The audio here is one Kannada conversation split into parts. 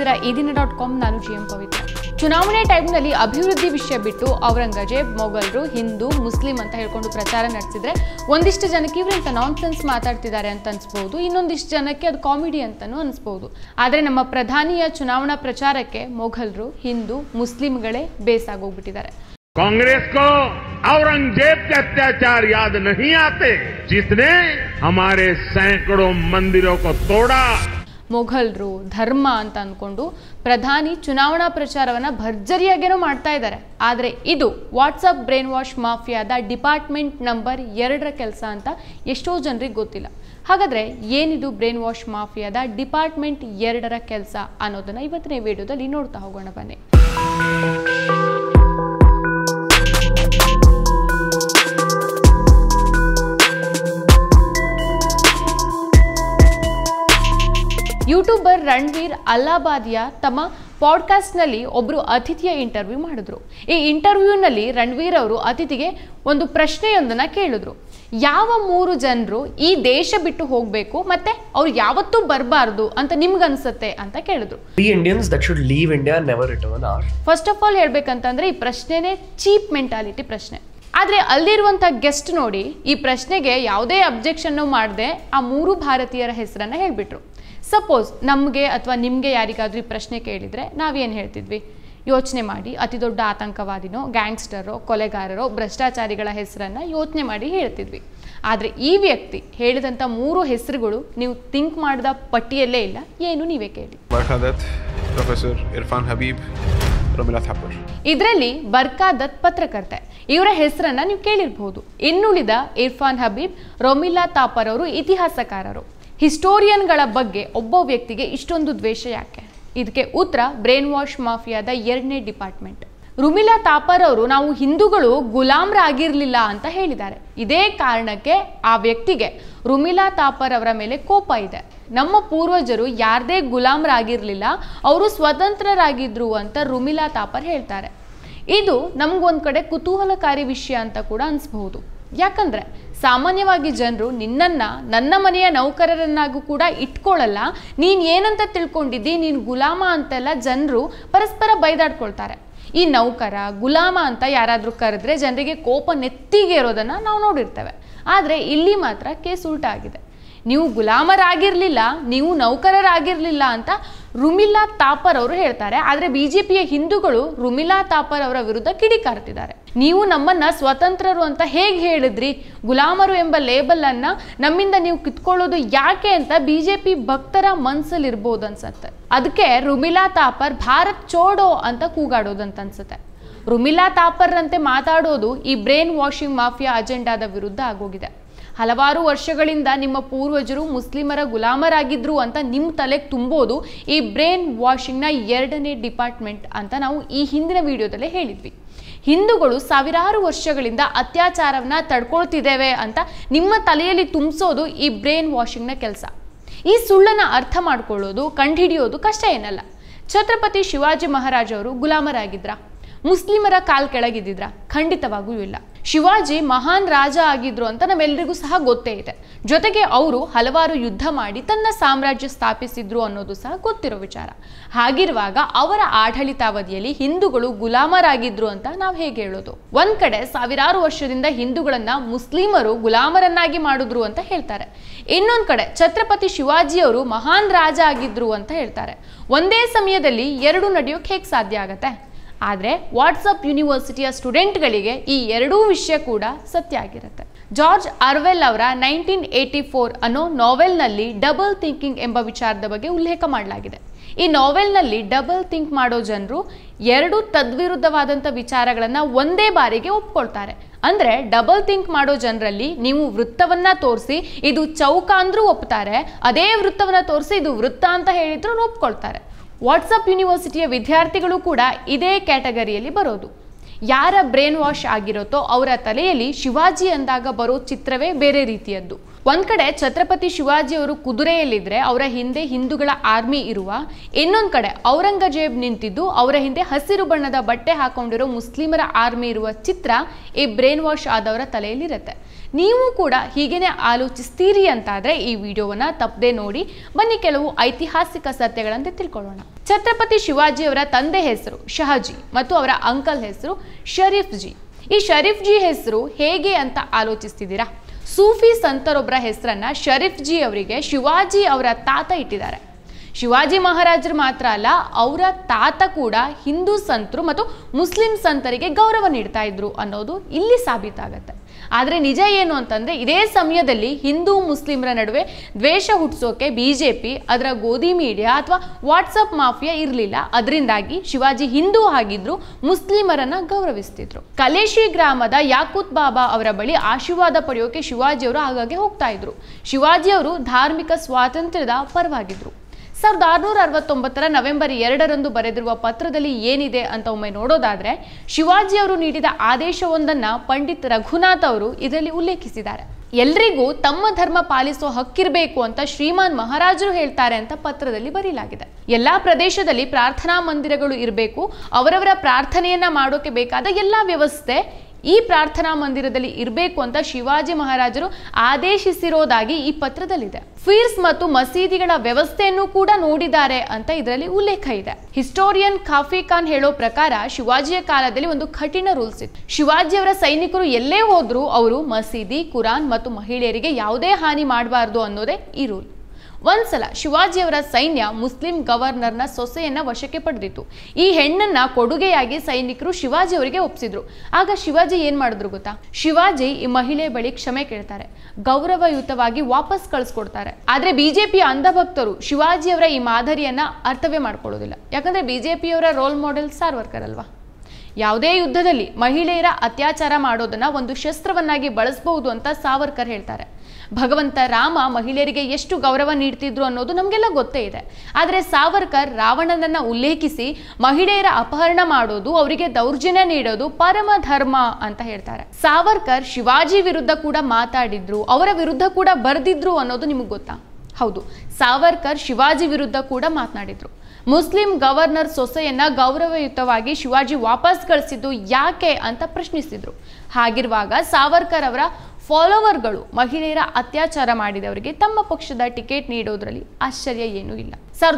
ಇದ್ದೀರಾ ಇದೀನ.com. ನಾನು GM ಪವಿತ್ರ. ಚುನಾವಣೆ ಟೈಮ್ನಲ್ಲಿ ಅಭಿವೃದ್ಧಿ ವಿಷಯ ಬಿಟ್ಟು ಔರಂಗಜೇಬ್, ಮೊಘಲರು, ಹಿಂದೂ, ಮುಸ್ಲಿಂ ಅಂತ ಹೇಳ್ಕೊಂಡು ಪ್ರಚಾರ ನಡೆಸಿದ್ರೆ ಒಂದಿಷ್ಟು ಜನಕ್ಕೆ ಇವರೆಂತ ನಾನ್ಸೆನ್ಸ್ ಮಾತಾಡ್ತಿದ್ದಾರೆ ಅಂತ ಅನ್ಸ್ಬಹುದು, ಇನ್ನೊಂದಿಷ್ಟು ಜನಕ್ಕೆ ಅದು ಕಾಮಿಡಿ ಅಂತಾನೂ ಅನ್ಸ್ಬಹುದು. ಆದರೆ ನಮ್ಮ ಪ್ರಧಾನಿಯ ಚುನಾವಣಾ ಪ್ರಚಾರಕ್ಕೆ ಮೊಘಲರು, ಹಿಂದೂ, ಮುಸ್ಲಿಂಗಳೇ ಬೇಸಾಗೋಗ್ಬಿಟ್ಟಿದ್ದಾರೆ. कांग्रेस को औरंगजेब के अत्याचार याद नहीं आते जिसने हमारे सैकड़ों मंदिरों को तोड़ा. ಮೊಘಲರು ಧರ್ಮ ಅಂತ ಅಂದ್ಕೊಂಡು ಪ್ರಧಾನಿ ಚುನಾವಣಾ ಪ್ರಚಾರವನ್ನ ಭರ್ಜರಿಯಾಗೇನೋ ಮಾಡ್ತಾ ಇದ್ದಾರೆ. ಆದರೆ ಇದು ವಾಟ್ಸಪ್ ಬ್ರೈನ್ ವಾಶ್ ಮಾಫಿಯಾದ ಡಿಪಾರ್ಟ್ಮೆಂಟ್ ನಂಬರ್ 2ರ ಕೆಲಸ ಅಂತ ಎಷ್ಟೋ ಜನರಿಗೆ ಗೊತ್ತಿಲ್ಲ. ಹಾಗಾದ್ರೆ ಏನಿದು ಬ್ರೈನ್ ವಾಶ್ ಮಾಫಿಯಾದ ಡಿಪಾರ್ಟ್ಮೆಂಟ್ 2ರ ಕೆಲಸ ಅನ್ನೋದನ್ನ ಇವತ್ತಿನ ವಿಡಿಯೋದಲ್ಲಿ ನೋಡ್ತಾ ಹೋಗೋಣ ಬನ್ನಿ. ಯೂಟ್ಯೂಬರ್ ರಣವೀರ್ ಅಲ್ಲಾಬಾದಿಯ ತಮ್ಮ ಪಾಡ್ಕಾಸ್ಟ್ನಲ್ಲಿ ಒಬ್ಬರು ಅತಿಥಿಯ ಇಂಟರ್ವ್ಯೂ ಮಾಡಿದ್ರು. ಈ ಇಂಟರ್ವ್ಯೂನಲ್ಲಿ ರಣವೀರ್ ಅವರು ಅತಿಥಿಗೆ ಒಂದು ಪ್ರಶ್ನೆಯೊಂದನ್ನು ಕೇಳಿದ್ರು. ಯಾವ 3 ಜನರು ಈ ದೇಶ ಬಿಟ್ಟು ಹೋಗಬೇಕು ಮತ್ತೆ ಅವ್ರು ಯಾವತ್ತೂ ಬರಬಾರ್ದು ಅಂತ ನಿಮ್ಗನ್ಸುತ್ತೆ ಅಂತ ಕೇಳಿದ್ರು. ಫಸ್ಟ್ ಆಫ್ ಆಲ್ ಹೇಳ್ಬೇಕಂತಂದ್ರೆ ಈ ಪ್ರಶ್ನೆನೇ ಚೀಪ್ ಮೆಂಟಾಲಿಟಿ ಪ್ರಶ್ನೆ. ಆದರೆ ಅಲ್ಲಿರುವಂಥ ಗೆಸ್ಟ್ ನೋಡಿ ಈ ಪ್ರಶ್ನೆಗೆ ಯಾವುದೇ ಅಬ್ಜೆಕ್ಷನ್ ಮಾಡದೆ ಆ 3 ಭಾರತೀಯರ ಹೆಸರನ್ನ ಹೇಳ್ಬಿಟ್ರು. ಸಪೋಸ್ ನಮಗೆ ಅಥವಾ ನಿಮಗೆ ಯಾರಿಗಾದ್ರೂ ಈ ಪ್ರಶ್ನೆ ಕೇಳಿದರೆ ನಾವೇನು ಹೇಳ್ತಿದ್ವಿ? ಯೋಚನೆ ಮಾಡಿ, ಅತಿ ದೊಡ್ಡ ಆತಂಕವಾದಿನೋ, ಗ್ಯಾಂಗ್ಸ್ಟರೋ, ಕೊಲೆಗಾರರೋ, ಭ್ರಷ್ಟಾಚಾರಿಗಳ ಹೆಸರನ್ನು ಯೋಚನೆ ಮಾಡಿ ಹೇಳ್ತಿದ್ವಿ. ಆದರೆ ಈ ವ್ಯಕ್ತಿ ಹೇಳಿದಂಥ 3 ಹೆಸರುಗಳು ನೀವು ಥಿಂಕ್ ಮಾಡಿದ ಪಟ್ಟಿಯಲ್ಲೇ ಇಲ್ಲ. ಏನು ನೀವೇ ಕೇಳಿ. ಪ್ರೊಫೆಸರ್ ಇರ್ಫಾನ್ ಹಬೀಬ್, ರಮೀಲಾ ಥಾಪರ್. ಇದರಲ್ಲಿ ಬರ್ಕಾದತ್ ಪತ್ರಕರ್ತೆ, ಇವರ ಹೆಸರನ್ನ ನೀವು ಕೇಳಿರಬಹುದು. ಇನ್ನುಳಿದ ಇರ್ಫಾನ್ ಹಬೀಬ್, ರಮೀಲಾ ಥಾಪರ್ ಅವರು ಇತಿಹಾಸಕಾರರು. ಹಿಸ್ಟೋರಿಯನ್ಗಳ ಬಗ್ಗೆ ಒಬ್ಬ ವ್ಯಕ್ತಿಗೆ ಇಷ್ಟೊಂದು ದ್ವೇಷ ಯಾಕೆ? ಇದಕ್ಕೆ ಉತ್ತರ ಬ್ರೈನ್ ವಾಶ್ ಮಾಫಿಯಾದ 2ನೇ ಡಿಪಾರ್ಟ್ಮೆಂಟ್. ರಮೀಲಾ ಥಾಪರ್ ಅವರು ನಾವು ಹಿಂದೂಗಳು ಗುಲಾಮರಾಗಿರಲಿಲ್ಲ ಅಂತ ಹೇಳಿದ್ದಾರೆ. ಇದೇ ಕಾರಣಕ್ಕೆ ಆ ವ್ಯಕ್ತಿಗೆ ರಮೀಲಾ ಥಾಪರ್ ಅವರ ಮೇಲೆ ಕೋಪ ಇದೆ. ನಮ್ಮ ಪೂರ್ವಜರು ಯಾರದೇ ಗುಲಾಮರಾಗಿರಲಿಲ್ಲ, ಅವರು ಸ್ವತಂತ್ರರಾಗಿದ್ರು ಅಂತ ರಮೀಲಾ ಥಾಪರ್ ಹೇಳ್ತಾರೆ. ಇದು ನಮಗೊಂದು ಕಡೆ ಕುತೂಹಲಕಾರಿ ವಿಷಯ ಅಂತ ಕೂಡ ಅನಿಸ್ಬಹುದು. ಯಾಕಂದ್ರೆ ಸಾಮಾನ್ಯವಾಗಿ ಜನರು ನಿನ್ನನ್ನು ನನ್ನ ಮನೆಯ ನೌಕರರನ್ನಾಗೂ ಕೂಡ ಇಟ್ಕೊಳ್ಳಲ್ಲ, ನೀನು ಏನಂತ ತಿಳ್ಕೊಂಡಿದ್ದಿ, ನೀನು ಗುಲಾಮ ಅಂತೆಲ್ಲ ಜನರು ಪರಸ್ಪರ ಬೈದಾಡ್ಕೊಳ್ತಾರೆ. ಈ ನೌಕರ ಗುಲಾಮ ಅಂತ ಯಾರಾದರೂ ಕರೆದ್ರೆ ಜನರಿಗೆ ಕೋಪ ನೆತ್ತಿಗೆ ಇರೋದನ್ನು ನಾವು ನೋಡಿರ್ತೇವೆ. ಆದರೆ ಇಲ್ಲಿ ಮಾತ್ರ ಕೇಸ್ ಉಲ್ಟಾ ಆಗಿದೆ. ನೀವು ಗುಲಾಮರಾಗಿರಲಿಲ್ಲ, ನೀವು ನೌಕರರಾಗಿರಲಿಲ್ಲ ಅಂತ ರಮೀಲಾ ಥಾಪರ್ ಅವರು ಹೇಳ್ತಾರೆ. ಆದರೆ ಬಿಜೆಪಿಯ ಹಿಂದೂಗಳು ರಮೀಲಾ ಥಾಪರ್ ಅವರ ವಿರುದ್ಧ ಕಿಡಿಕಾರ್ತಿದ್ದಾರೆ. ನೀವು ನಮ್ಮನ್ನ ಸ್ವತಂತ್ರರು ಅಂತ ಹೇಗೆ ಹೇಳಿದ್ರಿ? ಗುಲಾಮರು ಎಂಬ ಲೇಬಲ್ ಅನ್ನ ನಮ್ಮಿಂದ ನೀವು ಕಿತ್ಕೊಳ್ಳೋದು ಯಾಕೆ ಅಂತ ಬಿಜೆಪಿ ಭಕ್ತರ ಮನಸ್ಸಲ್ಲಿರ್ಬೋದು ಅನ್ಸುತ್ತೆ. ಅದಕ್ಕೆ ರಮೀಲಾ ಥಾಪರ್ ಭಾರತ್ ಚೋಡೋ ಅಂತ ಕೂಗಾಡೋದಂತ ಅನ್ಸುತ್ತೆ. ರಮೀಲಾ ಥಾಪರ್ ಅಂತೆ ಮಾತಾಡೋದು ಈ ಬ್ರೈನ್ ವಾಷಿಂಗ್ ಮಾಫಿಯಾ ಅಜೆಂಡಾದ ವಿರುದ್ಧ ಆಗೋಗಿದೆ. ಹಲವಾರು ವರ್ಷಗಳಿಂದ ನಿಮ್ಮ ಪೂರ್ವಜರು ಮುಸ್ಲಿಮರ ಗುಲಾಮರಾಗಿದ್ರು ಅಂತ ನಿಮ್ಮ ತಲೆಗೆ ತುಂಬೋದು ಈ ಬ್ರೈನ್ ವಾಷಿಂಗ್ನ 2ನೇ ಡಿಪಾರ್ಟ್ಮೆಂಟ್ ಅಂತ ನಾವು ಈ ಹಿಂದಿನ ವಿಡಿಯೋದಲ್ಲೇ ಹೇಳಿದ್ವಿ. ಹಿಂದೂಗಳು ಸಾವಿರಾರು ವರ್ಷಗಳಿಂದ ಅತ್ಯಾಚಾರವನ್ನ ತಡ್ಕೊಳ್ತಿದ್ದೇವೆ ಅಂತ ನಿಮ್ಮ ತಲೆಯಲ್ಲಿ ತುಂಬಿಸೋದು ಈ ಬ್ರೈನ್ ವಾಷಿಂಗ್ನ ಕೆಲಸ. ಈ ಸುಳ್ಳನ್ನು ಅರ್ಥ ಮಾಡ್ಕೊಳ್ಳೋದು, ಕಂಡುಹಿಡಿಯೋದು ಕಷ್ಟ ಏನಲ್ಲ. ಛತ್ರಪತಿ ಶಿವಾಜಿ ಮಹಾರಾಜ್ ಅವರು ಗುಲಾಮರಾಗಿದ್ರ? ಮುಸ್ಲಿಮರ ಕಾಲ್ ಕೆಳಗಿದ್ದಿದ್ರ? ಖಂಡಿತವಾಗೂ ಇಲ್ಲ. ಶಿವಾಜಿ ಮಹಾನ್ ರಾಜ ಆಗಿದ್ರು ಅಂತ ನಮ್ಮೆಲ್ಲರಿಗೂ ಸಹ ಗೊತ್ತೇ ಇದೆ. ಜೊತೆಗೆ ಅವರು ಹಲವಾರು ಯುದ್ಧ ಮಾಡಿ ತನ್ನ ಸಾಮ್ರಾಜ್ಯ ಸ್ಥಾಪಿಸಿದ್ರು ಅನ್ನೋದು ಸಹ ಗೊತ್ತಿರೋ ವಿಚಾರ. ಹಾಗಿರುವಾಗ ಅವರ ಆಡಳಿತಾವಧಿಯಲ್ಲಿ ಹಿಂದೂಗಳು ಗುಲಾಮರಾಗಿದ್ರು ಅಂತ ನಾವು ಹೇಗೆ ಹೇಳೋದು? ಒಂದ್ ಕಡೆ ಸಾವಿರಾರು ವರ್ಷದಿಂದ ಹಿಂದೂಗಳನ್ನ ಮುಸ್ಲಿಮರು ಗುಲಾಮರನ್ನಾಗಿ ಮಾಡಿದ್ರು ಅಂತ ಹೇಳ್ತಾರೆ. ಇನ್ನೊಂದ್ ಕಡೆ ಛತ್ರಪತಿ ಶಿವಾಜಿಯವರು ಮಹಾನ್ ರಾಜ ಆಗಿದ್ರು ಅಂತ ಹೇಳ್ತಾರೆ. ಒಂದೇ ಸಮಯದಲ್ಲಿ 2 ನಡೆಯೋಕೆ ಹೇಗೆ ಸಾಧ್ಯ ಆಗತ್ತೆ? ಆದರೆ ವಾಟ್ಸಪ್ ಯೂನಿವರ್ಸಿಟಿಯ ಸ್ಟೂಡೆಂಟ್ಗಳಿಗೆ ಈ 2 ವಿಷಯ ಕೂಡ ಸತ್ಯ ಆಗಿರುತ್ತೆ. ಜಾರ್ಜ್ ಆರ್ವೆಲ್ ಅವರ 1984 ಅನ್ನೋ ನಾವೆಲ್ನಲ್ಲಿ ಡಬಲ್ ಥಿಂಕಿಂಗ್ ಎಂಬ ವಿಚಾರದ ಬಗ್ಗೆ ಉಲ್ಲೇಖ ಮಾಡಲಾಗಿದೆ. ಈ ನಾವೆಲ್ನಲ್ಲಿ ಡಬಲ್ ಥಿಂಕ್ ಮಾಡೋ ಜನರು 2 ತದ್ವಿರುದ್ಧವಾದಂಥ ವಿಚಾರಗಳನ್ನು ಒಂದೇ ಬಾರಿಗೆ ಒಪ್ಕೊಳ್ತಾರೆ. ಅಂದರೆ ಡಬಲ್ ಥಿಂಕ್ ಮಾಡೋ ಜನರಲ್ಲಿ ನೀವು ವೃತ್ತವನ್ನ ತೋರಿಸಿ ಇದು ಚೌಕ ಅಂದ್ರೂ ಒಪ್ತಾರೆ, ಅದೇ ವೃತ್ತವನ್ನ ತೋರಿಸಿ ಇದು ವೃತ್ತ ಅಂತ ಹೇಳಿದ್ರು ಒಪ್ಕೊಳ್ತಾರೆ. ವಾಟ್ಸಪ್ ಯೂನಿವರ್ಸಿಟಿಯ ವಿದ್ಯಾರ್ಥಿಗಳು ಕೂಡ ಇದೇ ಕ್ಯಾಟಗರಿಯಲ್ಲಿ ಬರೋದು. ಯಾರ ಬ್ರೈನ್ ವಾಶ್ ಆಗಿರುತ್ತೋ ಅವರ ತಲೆಯಲ್ಲಿ ಶಿವಾಜಿ ಅಂದಾಗ ಬರೋ ಚಿತ್ರವೇ ಬೇರೆ ರೀತಿಯದ್ದು. ಒಂದ್ ಕಡೆ ಛತ್ರಪತಿ ಶಿವಾಜಿ ಅವರು ಕುದುರೆಯಲ್ಲಿದ್ರೆ ಅವರ ಹಿಂದೆ ಹಿಂದೂಗಳ ಆರ್ಮಿ ಇರುವ, ಇನ್ನೊಂದ್ ಕಡೆ ಔರಂಗಜೇಬ್ ನಿಂತಿದ್ದು ಅವರ ಹಿಂದೆ ಹಸಿರು ಬಣ್ಣದ ಬಟ್ಟೆ ಹಾಕೊಂಡಿರೋ ಮುಸ್ಲಿಮರ ಆರ್ಮಿ ಇರುವ ಚಿತ್ರ ಈ ಬ್ರೇನ್ ವಾಶ್ ಆದವರ ತಲೆಯಲ್ಲಿರುತ್ತೆ. ನೀವು ಕೂಡ ಹೀಗೇನೆ ಆಲೋಚಿಸ್ತೀರಿ ಅಂತಾದ್ರೆ ಈ ವಿಡಿಯೋವನ್ನ ತಪ್ಪದೆ ನೋಡಿ. ಬನ್ನಿ ಕೆಲವು ಐತಿಹಾಸಿಕ ಸತ್ಯಗಳಂತೆ ತಿಳ್ಕೊಳ್ಳೋಣ. ಛತ್ರಪತಿ ಶಿವಾಜಿ ಅವರ ತಂದೆ ಹೆಸರು ಶಹಾಜಿ ಮತ್ತು ಅವರ ಅಂಕಲ್ ಹೆಸರು ಶರೀಫ್ ಜಿ. ಈ ಶರೀಫ್ ಜಿ ಹೆಸರು ಹೇಗೆ ಅಂತ ಆಲೋಚಿಸ್ತಿದ್ದೀರಾ? ಸೂಫಿ ಸಂತರೊಬ್ಬರ ಹೆಸರನ್ನ ಶರೀಫ್ ಜಿ ಅವರಿಗೆ ಶಿವಾಜಿ ಅವರ ತಾತ ಇಟ್ಟಿದ್ದಾರೆ. ಶಿವಾಜಿ ಮಹಾರಾಜರು ಮಾತ್ರ ಅಲ್ಲ, ಅವರ ತಾತ ಕೂಡ ಹಿಂದೂ ಸಂತರು ಮತ್ತು ಮುಸ್ಲಿಂ ಸಂತರಿಗೆ ಗೌರವ ನೀಡ್ತಾ ಇದ್ರು ಅನ್ನೋದು ಇಲ್ಲಿ ಸಾಬೀತಾಗತ್ತೆ. ಆದರೆ ನಿಜ ಏನು ಅಂತಂದ್ರೆ, ಇದೇ ಸಮಯದಲ್ಲಿ ಹಿಂದೂ ಮುಸ್ಲಿಮರ ನಡುವೆ ದ್ವೇಷ ಹುಟ್ಟಿಸೋಕೆ ಬಿಜೆಪಿ, ಅದರ ಗೋಧಿ ಮೀಡಿಯಾ ಅಥವಾ ವಾಟ್ಸಪ್ ಮಾಫಿಯಾ ಇರಲಿಲ್ಲ. ಅದರಿಂದಾಗಿ ಶಿವಾಜಿ ಹಿಂದೂ ಆಗಿದ್ರು, ಮುಸ್ಲಿಮರನ್ನ ಗೌರವಿಸ್ತಿದ್ರು. ಕಲೇಶಿ ಗ್ರಾಮದ ಯಾಕೂತ್ ಬಾಬಾ ಅವರ ಬಳಿ ಆಶೀರ್ವಾದ ಪಡೆಯೋಕೆ ಶಿವಾಜಿ ಅವರು ಆಗಾಗ್ಗೆ ಹೋಗ್ತಾ ಇದ್ರು. ಶಿವಾಜಿ ಅವರು ಧಾರ್ಮಿಕ ಸ್ವಾತಂತ್ರ್ಯದ ಪರವಾಗಿದ್ರು. 1669 ನವೆಂಬರ್ 2 ಬರೆದಿರುವ ಪತ್ರದಲ್ಲಿ ಏನಿದೆ ಅಂತ ಒಮ್ಮೆ ನೋಡೋದಾದ್ರೆ, ಶಿವಾಜಿ ಅವರು ನೀಡಿದ ಆದೇಶವೊಂದನ್ನ ಪಂಡಿತ್ ರಘುನಾಥ್ ಅವರು ಇದರಲ್ಲಿ ಉಲ್ಲೇಖಿಸಿದ್ದಾರೆ. ಎಲ್ರಿಗೂ ತಮ್ಮ ಧರ್ಮ ಪಾಲಿಸೋ ಹಕ್ಕಿರಬೇಕು ಅಂತ ಶ್ರೀಮಾನ್ ಮಹಾರಾಜರು ಹೇಳ್ತಾರೆ ಅಂತ ಪತ್ರದಲ್ಲಿ ಬರೀಲಾಗಿದೆ. ಎಲ್ಲಾ ಪ್ರದೇಶದಲ್ಲಿ ಪ್ರಾರ್ಥನಾ ಮಂದಿರಗಳು ಇರಬೇಕು, ಅವರವರ ಪ್ರಾರ್ಥನೆಯನ್ನ ಮಾಡೋಕೆ ಬೇಕಾದ ಎಲ್ಲಾ ವ್ಯವಸ್ಥೆ ಈ ಪ್ರಾರ್ಥನಾ ಮಂದಿರದಲ್ಲಿ ಇರಬೇಕು ಅಂತ ಶಿವಾಜಿ ಮಹಾರಾಜರು ಆದೇಶಿಸಿರೋದಾಗಿ ಈ ಪತ್ರದಲ್ಲಿದೆ. ಫೀರ್ಸ್ ಮತ್ತು ಮಸೀದಿಗಳ ವ್ಯವಸ್ಥೆಯನ್ನು ಕೂಡ ನೋಡಿದ್ದಾರೆ ಅಂತ ಇದರಲ್ಲಿ ಉಲ್ಲೇಖ ಇದೆ. ಹಿಸ್ಟೋರಿಯನ್ ಕಾಫಿ ಖಾನ್ ಹೇಳೋ ಪ್ರಕಾರ ಶಿವಾಜಿಯ ಕಾಲದಲ್ಲಿ ಒಂದು ಕಠಿಣ ರೂಲ್ಸ್ ಇತ್ತು. ಶಿವಾಜಿ ಅವರ ಸೈನಿಕರು ಎಲ್ಲೇ ಹೋದ್ರೂ ಅವರು ಮಸೀದಿ, ಕುರಾನ್ ಮತ್ತು ಮಹಿಳೆಯರಿಗೆ ಯಾವುದೇ ಹಾನಿ ಮಾಡಬಾರ್ದು ಅನ್ನೋದೇ ಈ ರೂಲ್. ಒಂದ್ಸಲ ಶಿವಾಜಿಯವರ ಸೈನ್ಯ ಮುಸ್ಲಿಂ ಗವರ್ನರ್ನ ಸೊಸೆಯನ್ನ ವಶಕ್ಕೆ ಪಡೆದಿತ್ತು. ಈ ಹೆಣ್ಣನ್ನ ಕೊಡುಗೆಯಾಗಿ ಸೈನಿಕರು ಶಿವಾಜಿ ಅವರಿಗೆ ಒಪ್ಪಿಸಿದ್ರು. ಆಗ ಶಿವಾಜಿ ಏನ್ ಮಾಡಿದ್ರು ಗೊತ್ತಾ? ಶಿವಾಜಿ ಈ ಮಹಿಳೆ ಬಳಿ ಕ್ಷಮೆ ಕೇಳ್ತಾರೆ, ಗೌರವಯುತವಾಗಿ ವಾಪಸ್ ಕಳಿಸ್ಕೊಡ್ತಾರೆ. ಆದ್ರೆ ಬಿಜೆಪಿಯ ಅಂಧಭಕ್ತರು ಶಿವಾಜಿಯವರ ಈ ಮಾದರಿಯನ್ನ ಅರ್ಥವೇ ಮಾಡ್ಕೊಳ್ಳೋದಿಲ್ಲ. ಯಾಕಂದ್ರೆ ಬಿಜೆಪಿಯವರ ರೋಲ್ ಮಾಡೆಲ್ ಸಾವರ್ಕರ್ ಅಲ್ವಾ? ಯಾವುದೇ ಯುದ್ಧದಲ್ಲಿ ಮಹಿಳೆಯರ ಅತ್ಯಾಚಾರ ಮಾಡೋದನ್ನ ಒಂದು ಶಸ್ತ್ರವನ್ನಾಗಿ ಬಳಸಬಹುದು ಅಂತ ಸಾವರ್ಕರ್ ಹೇಳ್ತಾರೆ. ಭಗವಂತ ರಾಮ ಮಹಿಳೆಯರಿಗೆ ಎಷ್ಟು ಗೌರವ ನೀಡ್ತಿದ್ರು ಅನ್ನೋದು ನಮಗೆಲ್ಲ ಗೊತ್ತೇ ಇದೆ. ಆದರೆ ಸಾವರ್ಕರ್ ರಾವಣನನ್ನ ಉಲ್ಲೇಖಿಸಿ ಮಹಿಳೆಯರ ಅಪಹರಣ ಮಾಡೋದು, ಅವರಿಗೆ ದೌರ್ಜನ್ಯ ನೀಡೋದು ಪರಮ ಧರ್ಮ ಅಂತ ಹೇಳ್ತಾರೆ. ಸಾವರ್ಕರ್ ಶಿವಾಜಿ ವಿರುದ್ಧ ಕೂಡ ಮಾತಾಡಿದ್ರು, ಅವರ ವಿರುದ್ಧ ಕೂಡ ಬರೆದಿದ್ರು ಅನ್ನೋದು ನಿಮಗೆ ಗೊತ್ತಾ? ಹೌದು, ಸಾವರ್ಕರ್ ಶಿವಾಜಿ ವಿರುದ್ಧ ಕೂಡ ಮಾತನಾಡಿದ್ರು. ಮುಸ್ಲಿಂ ಗವರ್ನರ್ ಸೊಸೆಯನ್ನ ಗೌರವಯುತವಾಗಿ ಶಿವಾಜಿ ವಾಪಸ್ ಕಳಿಸಿದ್ದು ಯಾಕೆ ಅಂತ ಪ್ರಶ್ನಿಸಿದ್ರು. ಹಾಗಿರುವಾಗ ಸಾವರ್ಕರ್ ಅವರ ಫಾಲೋವರ್ಗಳು ಮಹಿಳೆಯರ ಅತ್ಯಾಚಾರ ಮಾಡಿದವರಿಗೆ ತಮ್ಮ ಪಕ್ಷದ ಟಿಕೆಟ್ ನೀಡೋದ್ರಲ್ಲಿ ಆಶ್ಚರ್ಯ ಏನೂ ಇಲ್ಲ.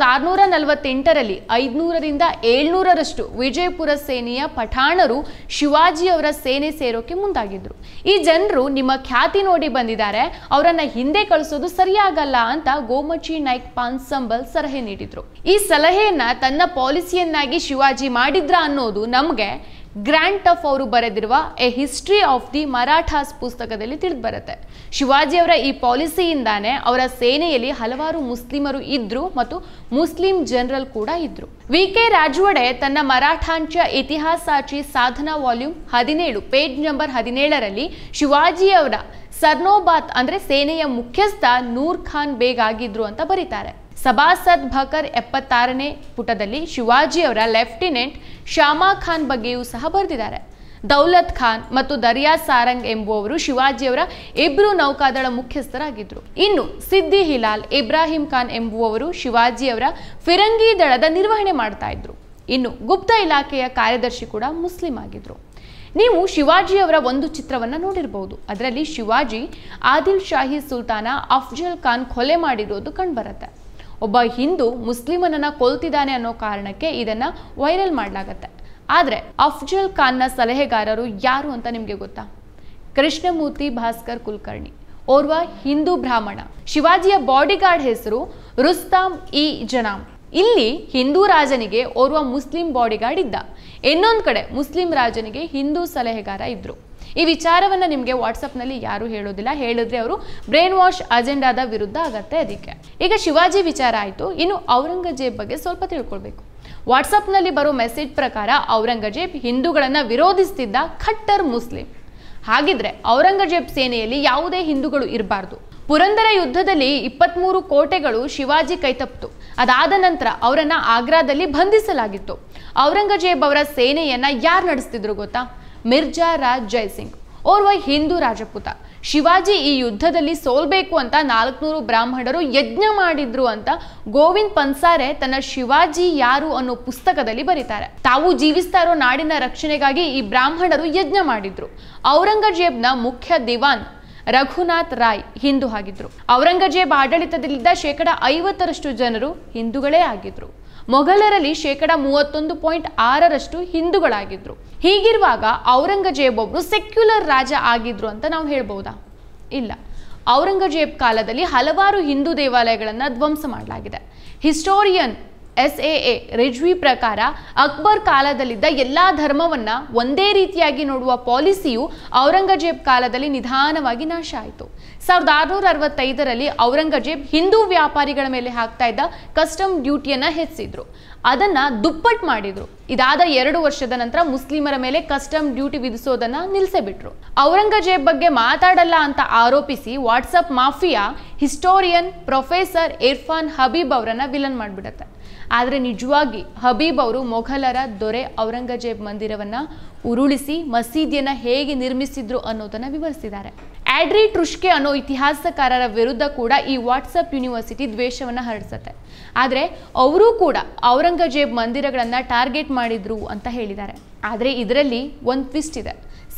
1648ರಲ್ಲಿ 500ರಿಂದ 700ರಷ್ಟು ವಿಜಯಪುರ ಸೇನೆಯ ಪಠಾಣರು ಶಿವಾಜಿ ಅವರ ಸೇನೆ ಸೇರೋಕೆ ಮುಂದಾಗಿದ್ರು. ಈ ಜನರು ನಿಮ್ಮ ಖ್ಯಾತಿ ನೋಡಿ ಬಂದಿದ್ದಾರೆ, ಅವರನ್ನ ಹಿಂದೆ ಕಳಿಸೋದು ಸರಿಯಾಗಲ್ಲ ಅಂತ ಗೋಮಚಿ ನಾಯ್ಕ್ ಪಾನ್ಸಂಬಲ್ ಸಲಹೆ ನೀಡಿದ್ರು. ಈ ಸಲಹೆಯನ್ನ ತನ್ನ ಪಾಲಿಸಿಯನ್ನಾಗಿ ಶಿವಾಜಿ ಮಾಡಿದ್ರ ಅನ್ನೋದು ನಮಗೆ ಗ್ರ್ಯಾಂಟ್ ಆಫ್ ಅವರು ಬರೆದಿರುವ a history of the Marathas ಪುಸ್ತಕದಲ್ಲಿ ತಿಳಿದು ಬರುತ್ತೆ. ಶಿವಾಜಿ ಅವರ ಈ ಪಾಲಿಸಿಯಿಂದಾನೆ ಅವರ ಸೇನೆಯಲ್ಲಿ ಹಲವಾರು ಮುಸ್ಲಿಮರು ಇದ್ರು ಮತ್ತು ಮುಸ್ಲಿಂ ಜನರಲ್ ಕೂಡ ಇದ್ರು. ವಿ.ಕೆ. ರಾಜವಾಡೆ ತನ್ನ Marathanche Itihasachi Sadhana volume 17 page number 17ರಲ್ಲಿ ಶಿವಾಜಿ ಅವರ ಸರ್ನೋಬಾತ್ ಅಂದ್ರೆ ಸೇನೆಯ ಮುಖ್ಯಸ್ಥ ನೂರ್ ಖಾನ್ ಬೇಗ್ ಆಗಿದ್ರು ಅಂತ ಬರೀತಾರೆ. ಸಬಾಸದ್ ಭಕರ್ 76ನೇ ಪುಟದಲ್ಲಿ ಶಿವಾಜಿ ಅವರ ಲೆಫ್ಟಿನೆಂಟ್ ಶಾಮಾ ಖಾನ್ ಬಗ್ಗೆಯೂ ಸಹ ಬರೆದಿದ್ದಾರೆ. ದೌಲತ್ ಖಾನ್ ಮತ್ತು ದರಿಯಾ ಸಾರಂಗ್ ಎಂಬುವವರು ಶಿವಾಜಿಯವರ ಇಬ್ರು ನೌಕಾದಳ ಮುಖ್ಯಸ್ಥರಾಗಿದ್ರು. ಇನ್ನು ಸಿದ್ದಿ ಹಿಲಾಲ್, ಇಬ್ರಾಹಿಂ ಖಾನ್ ಎಂಬುವವರು ಶಿವಾಜಿಯವರ ಫಿರಂಗಿ ದಳದ ನಿರ್ವಹಣೆ ಮಾಡ್ತಾ ಇದ್ರು. ಇನ್ನು ಗುಪ್ತ ಇಲಾಖೆಯ ಕಾರ್ಯದರ್ಶಿ ಕೂಡ ಮುಸ್ಲಿಂ ಆಗಿದ್ರು. ನೀವು ಶಿವಾಜಿಯವರ ಒಂದು ಚಿತ್ರವನ್ನ ನೋಡಿರಬಹುದು. ಅದರಲ್ಲಿ ಶಿವಾಜಿ ಆದಿಲ್ ಶಾಹಿ ಸುಲ್ತಾನ ಅಫ್ಜಲ್ ಖಾನ್ ಕೊಲೆ ಮಾಡಿರೋದು ಕಂಡುಬರುತ್ತೆ. ಒಬ್ಬ ಹಿಂದೂ ಮುಸ್ಲಿಮನನ್ನ ಕೊಲ್ತಿದ್ದಾನೆ ಅನ್ನೋ ಕಾರಣಕ್ಕೆ ಇದನ್ನ ವೈರಲ್ ಮಾಡಲಾಗತ್ತೆ. ಆದ್ರೆ ಅಫ್ಜಲ್ ಖಾನ್ನ ಸಲಹೆಗಾರರು ಯಾರು ಅಂತ ನಿಮ್ಗೆ ಗೊತ್ತಾ? ಕೃಷ್ಣಮೂರ್ತಿ ಭಾಸ್ಕರ್ ಕುಲಕರ್ಣಿ, ಓರ್ವ ಹಿಂದೂ ಬ್ರಾಹ್ಮಣ. ಶಿವಾಜಿಯ ಬಾಡಿಗಾರ್ಡ್ ಹೆಸರು ರುಸ್ತಾಮ್ ಇ ಜನಾಮ್. ಇಲ್ಲಿ ಹಿಂದೂ ರಾಜನಿಗೆ ಓರ್ವ ಮುಸ್ಲಿಂ ಬಾಡಿಗಾರ್ಡ್ ಇದ್ದ, ಇನ್ನೊಂದು ಕಡೆ ಮುಸ್ಲಿಂ ರಾಜನಿಗೆ ಹಿಂದೂ ಸಲಹೆಗಾರ ಇದ್ರು. ಈ ವಿಚಾರವನ್ನ ನಿಮಗೆ ವಾಟ್ಸಪ್ನಲ್ಲಿ ಯಾರು ಹೇಳೋದಿಲ್ಲ, ಹೇಳಿದ್ರೆ ಅವರು ಬ್ರೈನ್ ವಾಶ್ ಅಜೆಂಡಾದ ವಿರುದ್ಧ ಆಗತ್ತೆ. ಅದಕ್ಕೆ ಈಗ ಶಿವಾಜಿ ವಿಚಾರ ಆಯ್ತು, ಇನ್ನು ಔರಂಗಜೇಬ್ ಬಗ್ಗೆ ಸ್ವಲ್ಪ ತಿಳ್ಕೊಳ್ಬೇಕು. ವಾಟ್ಸಪ್ನಲ್ಲಿ ಬರೋ ಮೆಸೇಜ್ ಪ್ರಕಾರ ಔರಂಗಜೇಬ್ ಹಿಂದೂಗಳನ್ನ ವಿರೋಧಿಸ್ತಿದ್ದ ಖಟ್ಟರ್ ಮುಸ್ಲಿಂ. ಹಾಗಿದ್ರೆ ಔರಂಗಜೇಬ್ ಸೇನೆಯಲ್ಲಿ ಯಾವುದೇ ಹಿಂದೂಗಳು ಇರಬಾರ್ದು. ಪುರಂದರ ಯುದ್ಧದಲ್ಲಿ 23 ಕೋಟೆಗಳು ಶಿವಾಜಿ ಕೈತಪ್ಪಿತು. ಅದಾದ ನಂತರ ಅವರನ್ನ ಆಗ್ರಾದಲ್ಲಿ ಬಂಧಿಸಲಾಗಿತ್ತು. ಔರಂಗಜೇಬ್ ಅವರ ಸೇನೆಯನ್ನ ಯಾರು ನಡೆಸ್ತಿದ್ರು ಗೊತ್ತಾ? ಮಿರ್ಜಾ ರಾಜ್ ಜೈಸಿಂಗ್, ಓರ್ವ ಹಿಂದೂ ರಾಜಪೂತ. ಶಿವಾಜಿ ಈ ಯುದ್ಧದಲ್ಲಿ ಸೋಲ್ಬೇಕು ಅಂತ 400 ಬ್ರಾಹ್ಮಣರು ಯಜ್ಞ ಮಾಡಿದ್ರು ಅಂತ ಗೋವಿಂದ್ ಪನ್ಸಾರೆ ತನ್ನ ಶಿವಾಜಿ ಯಾರು ಅನ್ನೋ ಪುಸ್ತಕದಲ್ಲಿ ಬರೀತಾರೆ. ತಾವು ಜೀವಿಸ್ತಾ ಇರೋ ನಾಡಿನ ರಕ್ಷಣೆಗಾಗಿ ಈ ಬ್ರಾಹ್ಮಣರು ಯಜ್ಞ ಮಾಡಿದ್ರು. ಔರಂಗಜೇಬ್ನ ಮುಖ್ಯ ದಿವಾನ್ ರಘುನಾಥ್ ರಾಯ್ ಹಿಂದೂ ಆಗಿದ್ರು. ಔರಂಗಜೇಬ್ ಆಡಳಿತದಲ್ಲಿದ್ದ 50% ಜನರು ಹಿಂದೂಗಳೇ ಆಗಿದ್ರು. ಮೊಘಲರಲ್ಲಿ 31.6% ಹಿಂದೂಗಳಾಗಿದ್ರು. ಹೀಗಿರುವಾಗ ಔರಂಗಜೇಬ್ ಒಬ್ರು ಸೆಕ್ಯುಲರ್ ರಾಜ ಆಗಿದ್ರು ಅಂತ ನಾವು ಹೇಳ್ಬಹುದಾ? ಇಲ್ಲ. ಔರಂಗಜೇಬ್ ಕಾಲದಲ್ಲಿ ಹಲವಾರು ಹಿಂದೂ ದೇವಾಲಯಗಳನ್ನು ಧ್ವಂಸ ಮಾಡಲಾಗಿದೆ. ಹಿಸ್ಟೋರಿಯನ್ SAA ರಿಜ್ವಿ ಪ್ರಕಾರ ಅಕ್ಬರ್ ಕಾಲದಲ್ಲಿದ್ದ ಎಲ್ಲಾ ಧರ್ಮವನ್ನ ಒಂದೇ ರೀತಿಯಾಗಿ ನೋಡುವ ಪಾಲಿಸಿಯು ಔರಂಗಜೇಬ್ ಕಾಲದಲ್ಲಿ ನಿಧಾನವಾಗಿ ನಾಶ ಆಯಿತು. 1665ರಲ್ಲಿ ಔರಂಗಜೇಬ್ ಹಿಂದೂ ವ್ಯಾಪಾರಿಗಳ ಮೇಲೆ ಹಾಕ್ತಾ ಇದ್ದ ಕಸ್ಟಮ್ ಡ್ಯೂಟಿಯನ್ನ ಹೆಚ್ಚಿಸಿದ್ರು. ಅದನ್ನ ದುಪ್ಪಟ್ಟು ಮಾಡಿದ್ರು. ಇದಾದ 2 ವರ್ಷದ ನಂತರ ಮುಸ್ಲಿಮರ ಮೇಲೆ ಕಸ್ಟಮ್ ಡ್ಯೂಟಿ ವಿಧಿಸೋದನ್ನ ನಿಲ್ಲಿಸಿಬಿಟ್ರು. ಔರಂಗಜೇಬ್ ಬಗ್ಗೆ ಮಾತಾಡಲ್ಲ ಅಂತ ಆರೋಪಿಸಿ WhatsApp mafia historian professor Irfan Habib ಅವರನ್ನ ವಿಲನ್ ಮಾಡಿಬಿಡುತ್ತೆ. ಆದರೆ ನಿಜವಾಗಿ ಹಬೀಬ್ ಅವರು ಮೊಘಲರ ದೊರೆ ಔರಂಗಜೇಬ್ ಮಂದಿರವನ್ನ ಉರುಳಿಸಿ ಮಸೀದಿಯನ್ನ ಹೇಗೆ ನಿರ್ಮಿಸಿದ್ರು ಅನ್ನೋದನ್ನ ವಿವರಿಸಿದ್ದಾರೆ. ಆಡ್ರಿ ಟ್ರುಷ್ಕೆ ಅನ್ನೋ ಇತಿಹಾಸಕಾರರ ವಿರುದ್ಧ ಕೂಡ ಈ ವಾಟ್ಸಪ್ ಯೂನಿವರ್ಸಿಟಿ ದ್ವೇಷವನ್ನ ಹರಡಿಸುತ್ತೆ. ಆದರೆ ಅವರು ಕೂಡ ಔರಂಗಜೇಬ್ ಮಂದಿರಗಳನ್ನ ಟಾರ್ಗೆಟ್ ಮಾಡಿದ್ರು ಅಂತ ಹೇಳಿದ್ದಾರೆ. ಆದರೆ ಇದರಲ್ಲಿ ಒಂದು ಟ್ವಿಸ್ಟ್ ಇದೆ.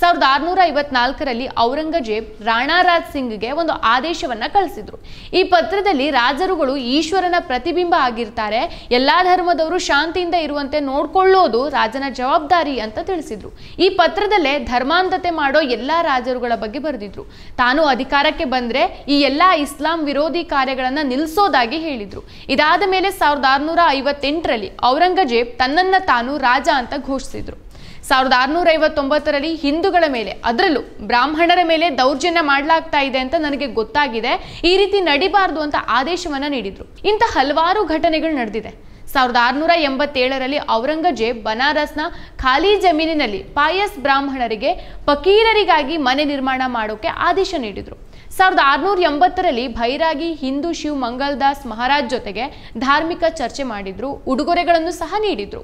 1654ರಲ್ಲಿ ಔರಂಗಜೇಬ್ ರಾಣಾ ರಾಜ್ ಸಿಂಗ್ಗೆ ಒಂದು ಆದೇಶವನ್ನ ಕಳಿಸಿದ್ರು. ಈ ಪತ್ರದಲ್ಲಿ ರಾಜರುಗಳು ಈಶ್ವರನ ಪ್ರತಿಬಿಂಬ ಆಗಿರ್ತಾರೆ, ಎಲ್ಲಾ ಧರ್ಮದವರು ಶಾಂತಿಯಿಂದ ಇರುವಂತೆ ನೋಡ್ಕೊಳ್ಳೋದು ರಾಜನ ಜವಾಬ್ದಾರಿ ಅಂತ ತಿಳಿಸಿದ್ರು. ಈ ಪತ್ರದಲ್ಲೇ ಧರ್ಮಾಂಧತೆ ಮಾಡೋ ಎಲ್ಲಾ ರಾಜರುಗಳ ಬಗ್ಗೆ ಬರೆದಿದ್ರು. ತಾನು ಅಧಿಕಾರಕ್ಕೆ ಬಂದ್ರೆ ಈ ಎಲ್ಲಾ ಇಸ್ಲಾಂ ವಿರೋಧಿ ಕಾರ್ಯಗಳನ್ನ ನಿಲ್ಲಿಸೋದಾಗಿ ಹೇಳಿದ್ರು. ಇದಾದ ಮೇಲೆ 1658ರಲ್ಲಿ ಔರಂಗಜೇಬ್ ತನ್ನನ್ನ ತಾನು ರಾಜ ಅಂತ ಘೋಷಿಸಿದ್ರು. 1659ರಲ್ಲಿ ಹಿಂದೂಗಳ ಮೇಲೆ, ಅದರಲ್ಲೂ ಬ್ರಾಹ್ಮಣರ ಮೇಲೆ ದೌರ್ಜನ್ಯ ಮಾಡಲಾಗ್ತಾ ಇದೆ ಅಂತ ನನಗೆ ಗೊತ್ತಾಗಿದೆ, ಈ ರೀತಿ ನಡಿಬಾರ್ದು ಅಂತ ಆದೇಶವನ್ನ ನೀಡಿದ್ರು. ಇಂಥ ಹಲವಾರು ಘಟನೆಗಳು ನಡೆದಿದೆ. 1687ರಲ್ಲಿ ಔರಂಗಜೇಬ್ ಬನಾರಸ್ನ ಖಾಲಿ ಜಮೀನಿನಲ್ಲಿ ಪಾಯಸ್ ಬ್ರಾಹ್ಮಣರಿಗೆ ಫಕೀರರಿಗಾಗಿ ಮನೆ ನಿರ್ಮಾಣ ಮಾಡೋಕೆ ಆದೇಶ ನೀಡಿದ್ರು. 1680ರಲ್ಲಿ ಭೈರಾಗಿ ಹಿಂದೂ ಶಿವ್ ಮಂಗಲ್ದಾಸ್ ಮಹಾರಾಜ್ ಜೊತೆಗೆ ಧಾರ್ಮಿಕ ಚರ್ಚೆ ಮಾಡಿದ್ರು, ಉಡುಗೊರೆಗಳನ್ನು ಸಹ ನೀಡಿದ್ರು.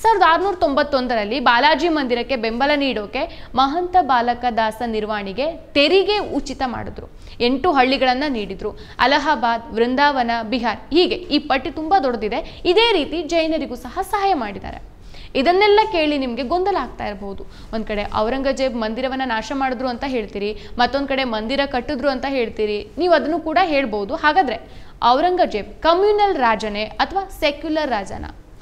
1691ರಲ್ಲಿ ಬಾಲಾಜಿ ಮಂದಿರಕ್ಕೆ ಬೆಂಬಲ ನೀಡೋಕೆ ಮಹಂತ ಬಾಲಕ ದಾಸ ನಿರ್ವಾಣಿಗೆ ತೆರಿಗೆ ಉಚಿತ ಮಾಡಿದ್ರು. 8 ಹಳ್ಳಿಗಳನ್ನ ನೀಡಿದ್ರು. ಅಲಹಾಬಾದ್, ವೃಂದಾವನ, ಬಿಹಾರ್, ಹೀಗೆ ಈ ಪಟ್ಟಿ ತುಂಬಾ ದೊಡ್ಡದಿದೆ. ಇದೇ ರೀತಿ ಜೈನರಿಗೂ ಸಹ ಸಹಾಯ ಮಾಡಿದ್ದಾರೆ. ಇದನ್ನೆಲ್ಲ ಕೇಳಿ ನಿಮಗೆ ಗೊಂದಲ ಆಗ್ತಾ ಇರಬಹುದು. ಒಂದ್ ಕಡೆ ಔರಂಗಜೇಬ್ ಮಂದಿರವನ್ನ ನಾಶ ಮಾಡಿದ್ರು ಅಂತ ಹೇಳ್ತೀರಿ, ಮತ್ತೊಂದ್ ಕಡೆ ಮಂದಿರ ಕಟ್ಟಿದ್ರು ಅಂತ ಹೇಳ್ತೀರಿ. ನೀವು ಅದನ್ನು ಕೂಡ ಹೇಳ್ಬಹುದು. ಹಾಗಾದ್ರೆ ಔರಂಗಜೇಬ್ ಕಮ್ಯುನಲ್ ರಾಜನೇ ಅಥವಾ ಸೆಕ್ಯುಲರ್ ರಾಜನ?